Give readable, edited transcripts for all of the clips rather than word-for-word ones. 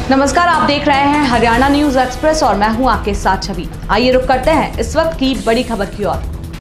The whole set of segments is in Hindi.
नमस्कार, आप देख रहे हैं हरियाणा न्यूज एक्सप्रेस और मैं हूं आपके साथ छवि। आइए रुक करते हैं इस वक्त की बड़ी खबर की ओर।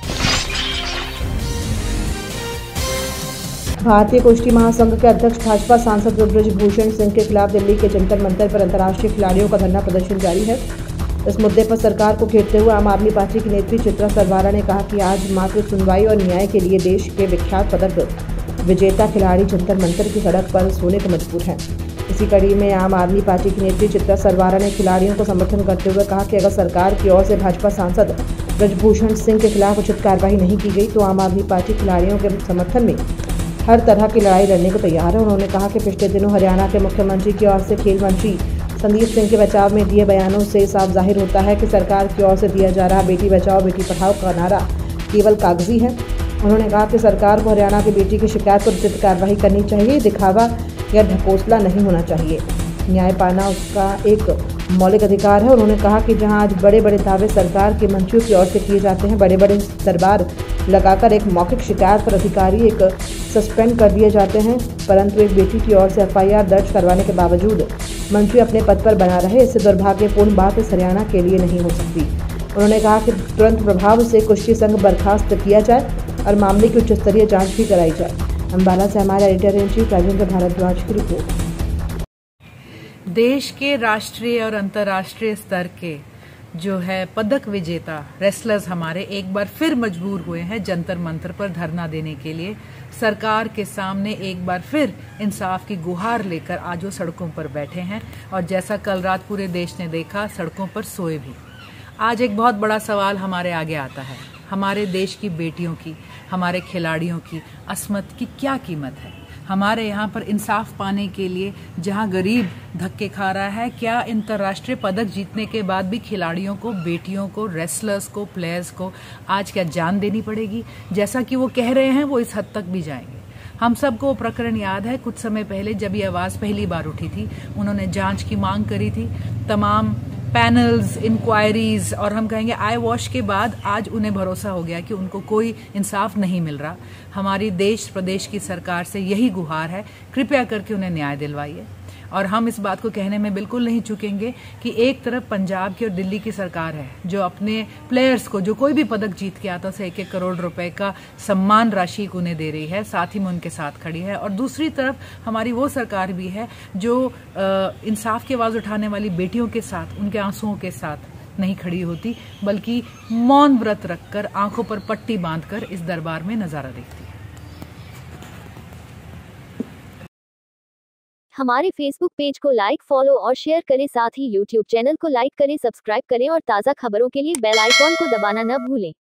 भारतीय कुश्ती महासंघ के अध्यक्ष भाजपा सांसद ब्रजभूषण सिंह के खिलाफ दिल्ली के जंतर मंतर पर अंतर्राष्ट्रीय खिलाड़ियों का धरना प्रदर्शन जारी है। इस मुद्दे पर सरकार को घेरते हुए आम आदमी पार्टी की नेत्री चित्रा सरवारा ने कहा कि आज मात्र सुनवाई और न्याय के लिए देश के विख्यात पदक विजेता खिलाड़ी जंतर मंतर की सड़क पर सोने को मजबूर हैं। इसी कड़ी में आम आदमी पार्टी की नेत्री चित्रा सरवारा ने खिलाड़ियों को समर्थन करते हुए कहा कि अगर सरकार की ओर से भाजपा सांसद ब्रजभूषण सिंह के खिलाफ उचित कार्रवाई नहीं की गई तो आम आदमी पार्टी खिलाड़ियों के समर्थन में हर तरह की लड़ाई लड़ने को तैयार है। उन्होंने कहा कि पिछले दिनों हरियाणा के मुख्यमंत्री की ओर से खेल मंत्री संदीप सिंह के बचाव में दिए बयानों से साफ जाहिर होता है कि सरकार की ओर से दिया जा रहा बेटी बचाओ बेटी पढ़ाओ का नारा केवल कागजी है। उन्होंने कहा कि सरकार को हरियाणा की बेटी की शिकायत पर उचित कार्रवाई करनी चाहिए, दिखावा या ढकोसला नहीं होना चाहिए। न्याय पाना उसका एक मौलिक अधिकार है। उन्होंने कहा कि जहां आज बड़े बड़े दावे सरकार के मंत्रियों की ओर से किए जाते हैं, बड़े बड़े दरबार लगाकर एक मौखिक शिकायत पर अधिकारी एक सस्पेंड कर दिए जाते हैं, परंतु एक बेटी की ओर से FIR दर्ज करवाने के बावजूद मंत्री अपने पद पर बना रहे, इससे दुर्भाग्यपूर्ण बात इस हरियाणा के लिए नहीं हो सकती। उन्होंने कहा कि तुरंत प्रभाव से कुश्ती संघ बर्खास्त किया जाए और मामले की उच्च स्तरीय जाँच भी कराई जाए। अम्बाला से हमारे editor in chief Rajendra Bharadwaj की रिपोर्ट। देश के राष्ट्रीय और अंतर्राष्ट्रीय स्तर के जो है पदक विजेता रेसलर्स हमारे एक बार फिर मजबूर हुए हैं जंतर मंतर पर धरना देने के लिए। सरकार के सामने एक बार फिर इंसाफ की गुहार लेकर आज वो सड़कों पर बैठे हैं और जैसा कल रात पूरे देश ने देखा, सड़कों पर सोए भी। आज एक बहुत बड़ा सवाल हमारे आगे आता है, हमारे देश की बेटियों की, हमारे खिलाड़ियों की अस्मत की क्या कीमत है। हमारे यहाँ पर इंसाफ पाने के लिए जहाँ गरीब धक्के खा रहा है, क्या अंतर्राष्ट्रीय पदक जीतने के बाद भी खिलाड़ियों को, बेटियों को, रेसलर्स को, प्लेयर्स को आज क्या जान देनी पड़ेगी? जैसा कि वो कह रहे हैं वो इस हद तक भी जाएंगे। हम सबको वो प्रकरण याद है, कुछ समय पहले जब ये आवाज़ पहली बार उठी थी, उन्होंने जांच की मांग करी थी। तमाम पैनल्स, इंक्वायरीज और हम कहेंगे आई वॉश के बाद आज उन्हें भरोसा हो गया कि उनको कोई इंसाफ नहीं मिल रहा। हमारी देश प्रदेश की सरकार से यही गुहार है, कृपया करके उन्हें न्याय दिलवाइए। और हम इस बात को कहने में बिल्कुल नहीं चूकेंगे कि एक तरफ पंजाब की और दिल्ली की सरकार है जो अपने प्लेयर्स को, जो कोई भी पदक जीत के आता है उसे 1-1 करोड़ रुपए का सम्मान राशि उन्हें दे रही है, साथ ही में उनके साथ खड़ी है। और दूसरी तरफ हमारी वो सरकार भी है जो इंसाफ की आवाज़ उठाने वाली बेटियों के साथ, उनके आंसुओं के साथ नहीं खड़ी होती, बल्कि मौन व्रत रखकर, आंखों पर पट्टी बांधकर इस दरबार में नजारा देखती है। हमारे फेसबुक पेज को लाइक, फॉलो और शेयर करें, साथ ही यूट्यूब चैनल को लाइक करें, सब्सक्राइब करें और ताज़ा खबरों के लिए बेल आइकॉन को दबाना न भूलें।